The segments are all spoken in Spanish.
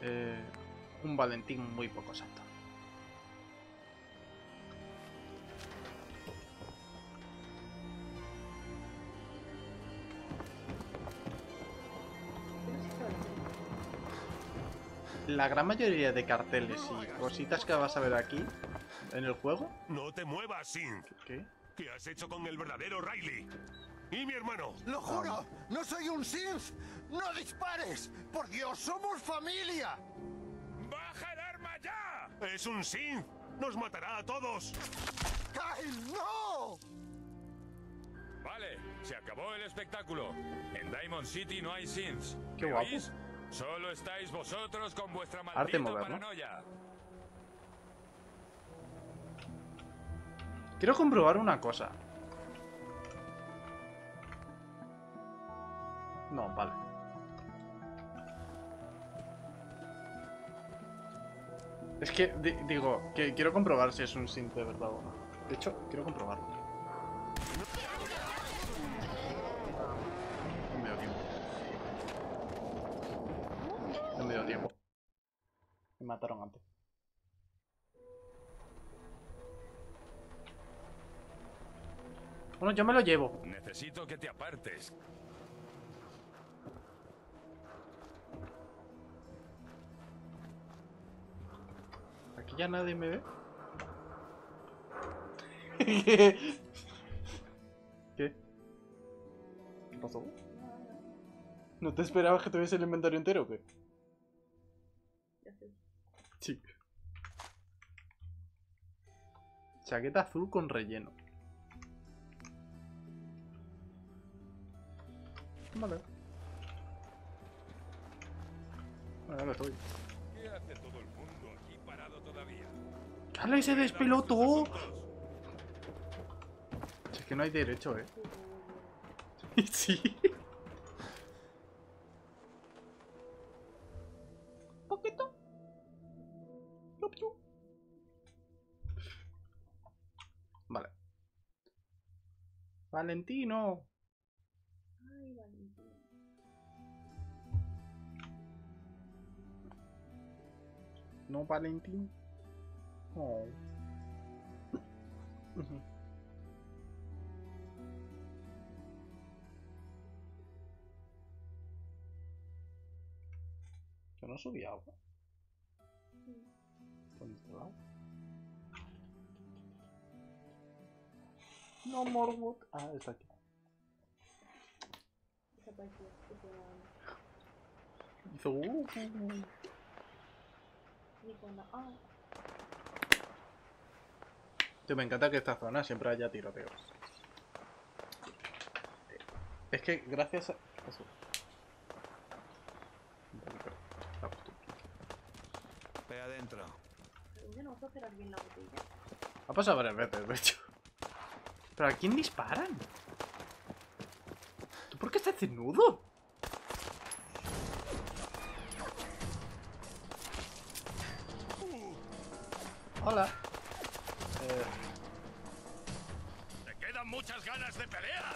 un Valentín muy poco santo. La gran mayoría de carteles y cositas que vas a ver aquí en el juego. No te muevas, Synth. ¿Qué? ¿Qué has hecho con el verdadero Riley? ¿Y mi hermano? ¡Lo juro! ¡No soy un Synth! ¡No dispares! ¡Por Dios, somos familia! ¡Baja el arma ya! ¡Es un Synth! ¡Nos matará a todos! ¡Kyle, no! Vale, se acabó el espectáculo. En Diamond City no hay Synths. Qué ¿Me guapo. oís? Solo estáis vosotros con vuestra Arte maldita moderno. paranoia. Quiero comprobar una cosa. No, vale. Es que, digo, que quiero comprobar si es un synth de verdad o no. De hecho, quiero comprobarlo. No me dio tiempo. No me dio tiempo. Me mataron antes. Bueno, yo me lo llevo. Necesito que te apartes. Aquí ya nadie me ve. ¿Qué? ¿Qué? ¿Qué pasó? ¿No te esperabas que tuviese el inventario entero o qué? Sí. Chaqueta azul con relleno. Vale. Bueno, estoy. ¿Qué hace todo el mundo aquí parado todavía? ¡Hala, se despelotó! Es que no hay derecho, Sí. Poquito. Vale. Valentino. Ay, Valentín. No, Valentín. Oh. Yo no subí agua. ¿Dónde está el agua? No, Morwood. Ah, está aquí. Desapareció. Hizo. Y cuando... Ah, Tío, me encanta que esta zona siempre haya tiroteos. Es que gracias a eso. La costumbre. Ve adentro. pero yo no puedo cerrar bien la botella. Ha pasado varias veces, de hecho. ¿Pero a quién disparan? ¿Tú por qué estás desnudo? Hola. ¡Te quedan muchas ganas de pelear!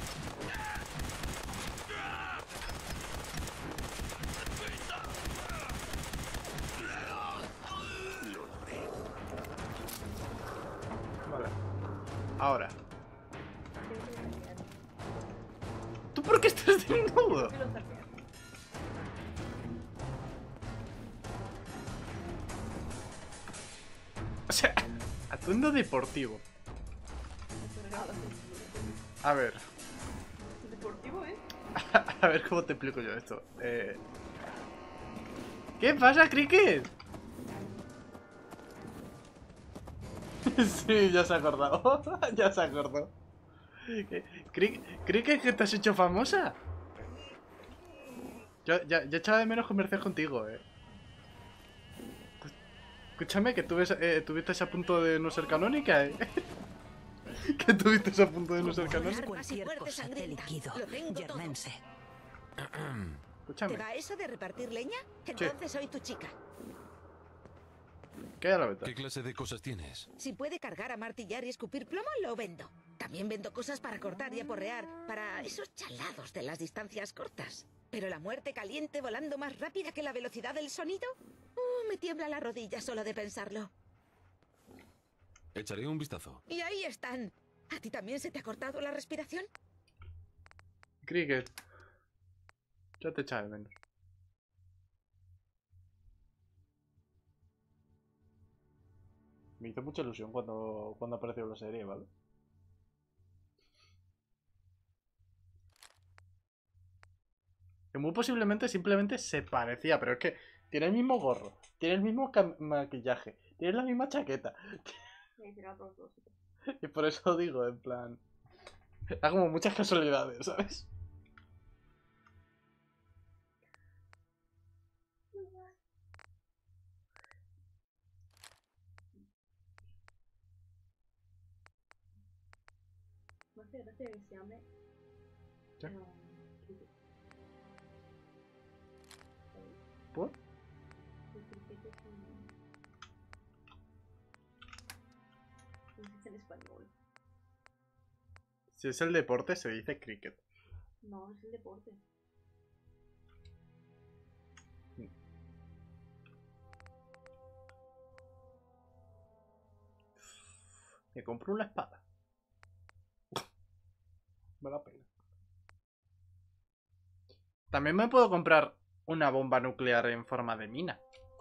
Vale. Ahora. ¿Tú por qué estás desnudo? Me lo saqué. O sea, atuendo deportivo. A ver. Deportivo, ¿eh? A ver cómo te explico yo esto. ¿Qué pasa, Cricket? Sí, ya se ha acordado. Ya se acordó. Cricket, que te has hecho famosa. Yo ya echaba de menos conversar contigo, Escúchame, que estuviste a punto de no ser canónica, Que estuviste a punto de no ser canónica. Cualquier cosa te liquido, Germense. ¿Te Escúchame. va eso de repartir leña? Entonces soy tu chica. ¿Qué hay a la venta? ¿Qué clase de cosas tienes? Si puede cargar a martillar y escupir plomo, lo vendo. También vendo cosas para cortar y aporrear, para esos chalados de las distancias cortas. Pero la muerte caliente volando más rápida que la velocidad del sonido... me tiembla la rodilla solo de pensarlo. Echaré un vistazo. Y ahí están. ¿A ti también se te ha cortado la respiración? Cricket. Ya te echaba de menos. Me hizo mucha ilusión cuando apareció la serie, ¿vale? Que muy posiblemente simplemente se parecía, pero es que tiene el mismo gorro, tiene el mismo maquillaje, tiene la misma chaqueta. Y por eso digo, en plan... Da como muchas casualidades, ¿sabes? Me hace gracia que se llame. ¿Qué? Cricket. ¿Sabes? ¿Por? El cricket es un. ¿Cómo se dice en español? Si es el deporte, se dice cricket. No, es el deporte. Me compro una espada. Me da pena. También me puedo comprar una bomba nuclear en forma de mina.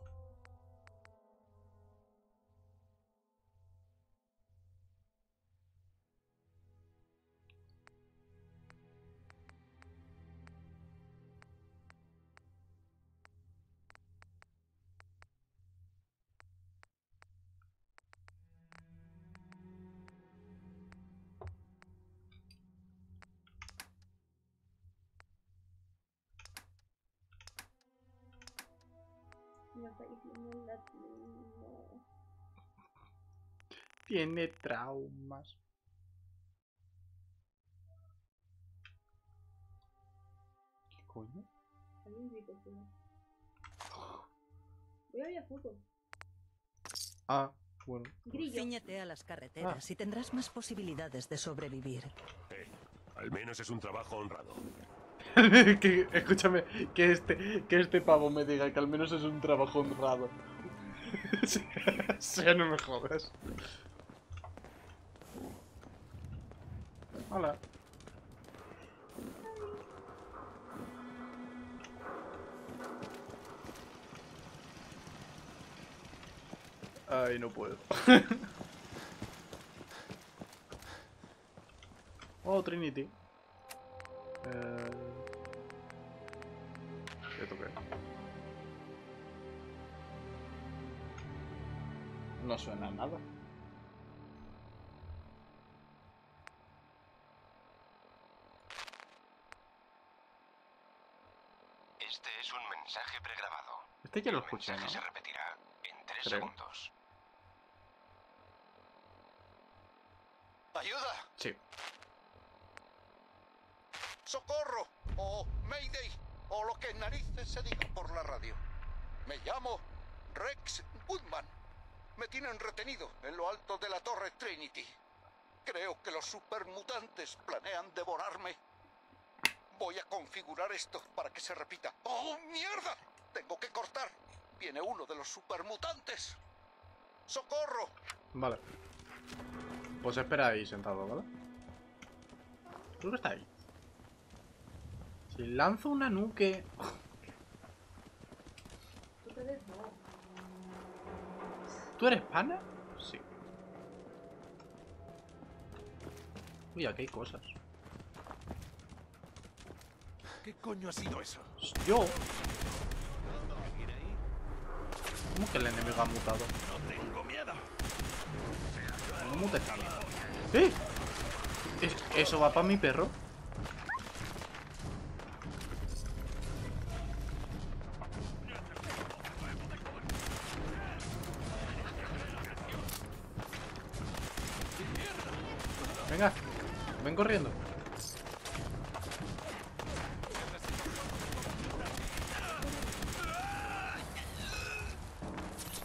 Me está diciendo en latino. Tiene traumas. ¿Qué coño? Hay un grito fuera. Voy a ver a fútbol. Ah, bueno. Grillo. Cíñete a las carreteras y tendrás más posibilidades de sobrevivir. Al menos es un trabajo honrado. Escúchame, que este pavo me diga que al menos es un trabajo honrado. O sea, no me jodas. Hola. Ay, no puedo. Oh, Trinity. ¿Qué toqué? No suena a nada. Este es un mensaje pregrabado. Este ya lo El escuché, mensaje ¿no? se repetirá en 3 Creo. segundos. ¡Ayuda! Sí. ¡Socorro! O Mayday, o lo que narices se diga por la radio. Me llamo Rex Goodman. Me tienen retenido en lo alto de la torre Trinity. Creo que los supermutantes planean devorarme. Voy a configurar esto para que se repita. ¡Oh, mierda! Tengo que cortar. Viene uno de los supermutantes. ¡Socorro! Vale. Pues espera ahí sentado, ¿vale? Creo que está ahí. Si lanzo una nuke... Ustedes no. ¿Tú eres pana? Sí. Uy, aquí hay cosas. ¿Qué coño ha sido eso? Yo. ¿Cómo que el enemigo ha mutado? No tengo miedo. No mutes tanto. ¡Eh! ¿Eso va para mi perro? Venga, ven corriendo.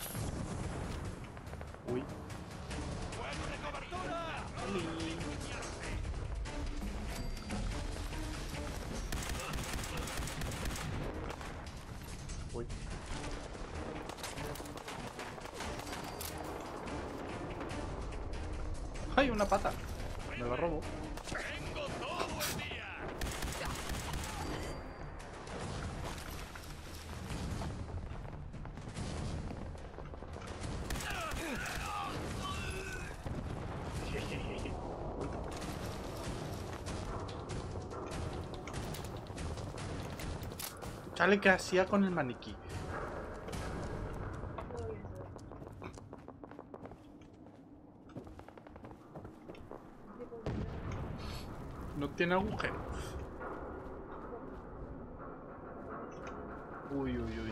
Uy. Uy. ¡Ay, una pata! Me la robo. Tengo todo el día. Chale, que hacía con el maniquí. No tiene agujero. Uy, uy, uy, uy.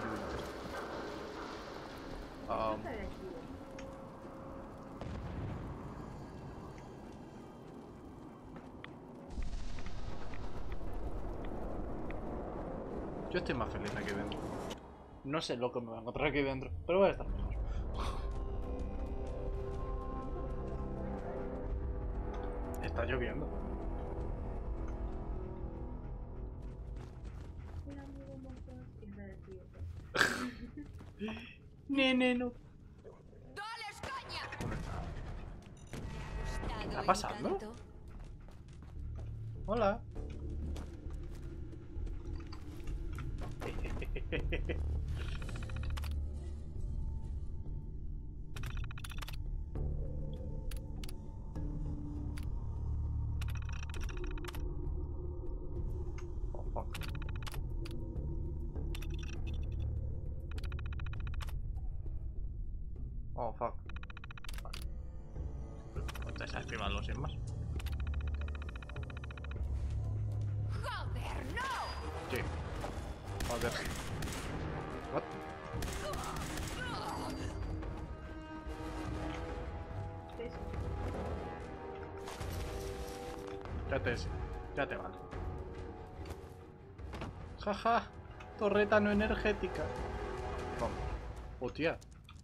Yo estoy más feliz aquí dentro. No sé lo que me voy a encontrar aquí dentro, pero voy a estar mejor. Está lloviendo. Nene, no. ¡Dales caña! ¿Qué está pasando? Hola. Oh, fuck. Oh, fuck. Vale. Desactivarlo sin más. ¡Joder, no! Sí. Joder. What? Ya te vale. Jaja. Torreta no energética. Vamos. Hostia.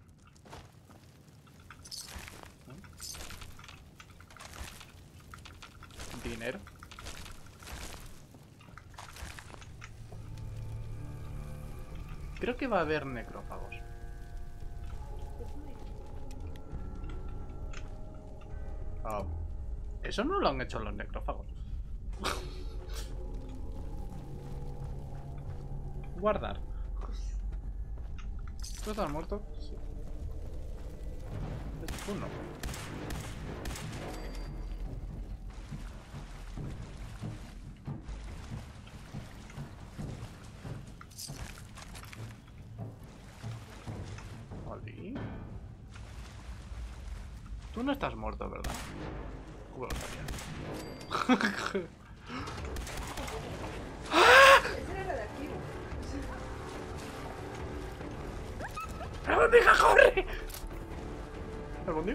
Dinero. Creo que va a haber necrófagos. Ah, eso no lo han hecho los necrófagos. Guardar. ¿Tú estás muerto? Sí. Tú no. Oli. Tú no estás muerto, ¿verdad? ¿Cómo lo sabía? Ese era de aquí. ¡Albondiga, corre! ¿Albondiga?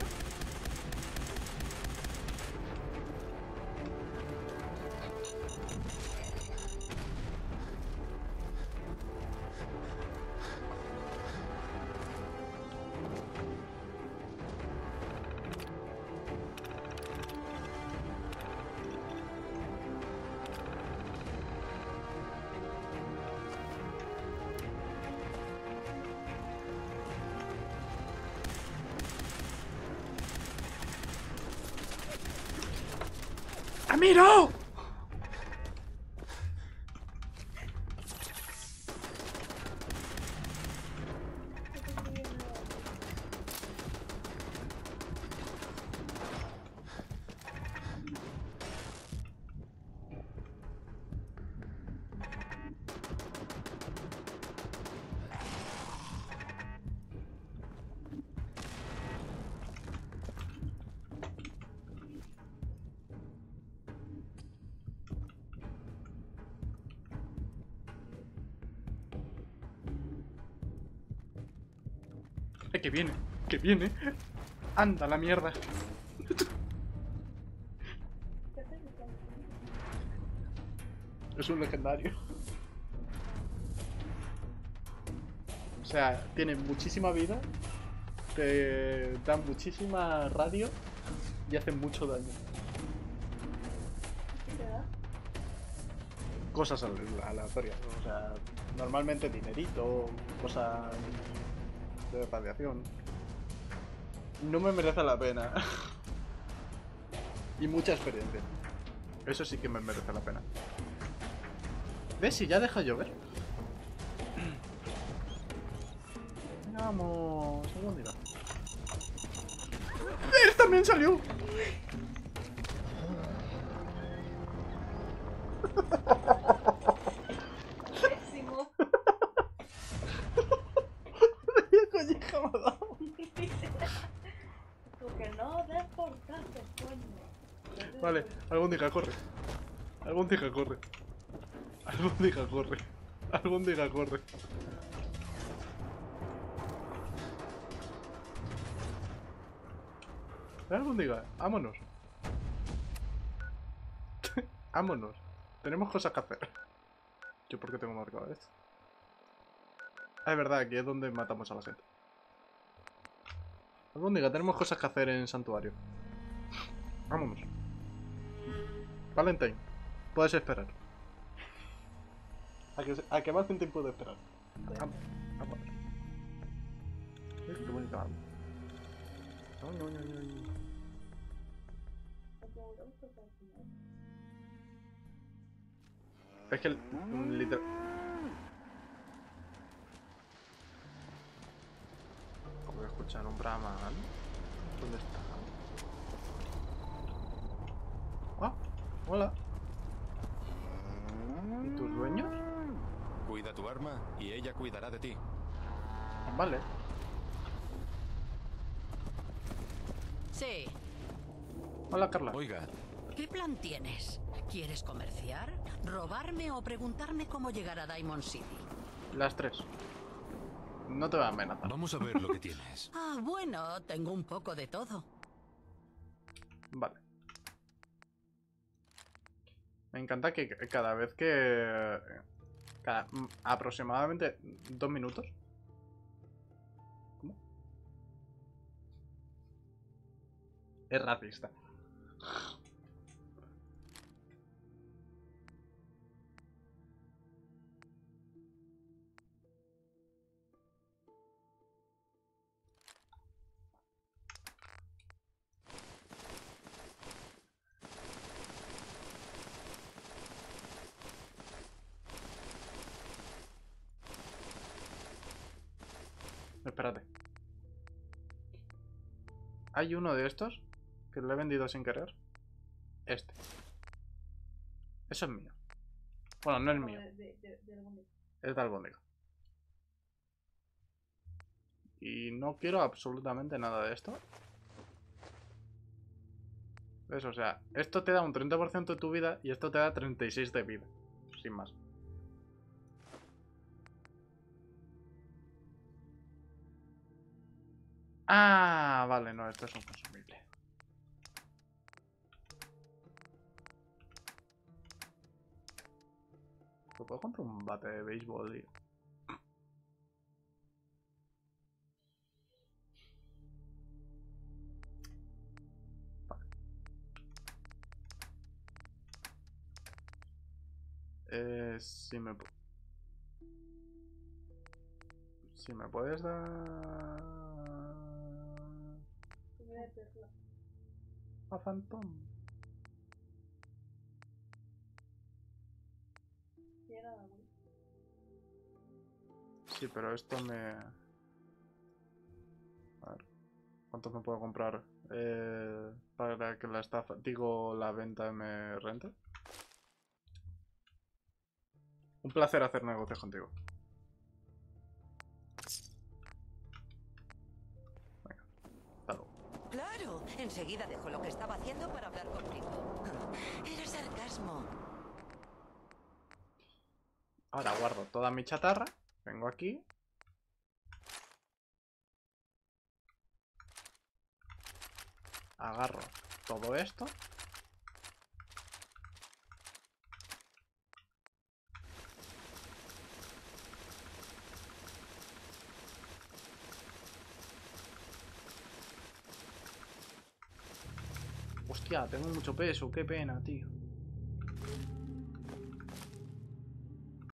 ¡Amiro! Que viene, que viene. Anda la mierda. Es un legendario. O sea, tiene muchísima vida, te da muchísima radio y hace mucho daño. cosas aleatorias. O sea, normalmente dinerito, cosas de radiación. No me merece la pena. Y mucha experiencia. Eso sí que me merece la pena. ¿Ves? Si ya deja llover. Venga, vamos. Albóndiga. ¡Él también salió! Pésimo. ¡Qué colleja me ha dado! Tú que no deportaste, coño. Vale, albóndiga, corre. Albóndiga, corre. Albóndiga, corre. Albóndiga, corre. Albóndiga, vámonos. Vámonos. Tenemos cosas que hacer. ¿Yo por qué tengo marcado esto? Ah, es verdad, aquí es donde matamos a la gente. Albóndiga, tenemos cosas que hacer en Santuario. Vámonos. Valentine, puedes esperar. A que Valentine puede esperar. Vamos. Qué bonita arma. Es que literal. Voy a escuchar un Brahman. ¿Dónde está? Ah, hola. ¿Y tus dueños? Cuida tu arma y ella cuidará de ti. Vale. Sí. Hola, Carla. Oiga, ¿Qué plan tienes? ¿Quieres comerciar? ¿Robarme o preguntarme cómo llegar a Diamond City? Las tres. No te voy a amenazar. vamos a ver lo que tienes. Ah, bueno, tengo un poco de todo. Vale. Me encanta que cada vez que... aproximadamente 2 minutos. ¿Cómo? Es racista. Espérate. Hay uno de estos que lo he vendido sin querer. Este. Eso es mío. Bueno, no es mío. Es de albóndiga. Y no quiero absolutamente nada de esto. ¿Ves? O sea, esto te da un 30% de tu vida y esto te da 36 de vida. Sin más. Ah, vale, no, esto es un consumible. ¿Me puedo comprar un bate de béisbol, tío? Vale. Si me puedes dar... A Phantom. Sí, pero esto me... A ver, ¿cuánto me puedo comprar para que la estafa, digo, la venta me rente? Un placer hacer negocios contigo. Venga, hasta luego. Claro, enseguida dejo lo que estaba haciendo para hablar contigo. Era sarcasmo. Ahora guardo toda mi chatarra. Vengo aquí. Agarro todo esto. Hostia, tengo mucho peso, qué pena, tío.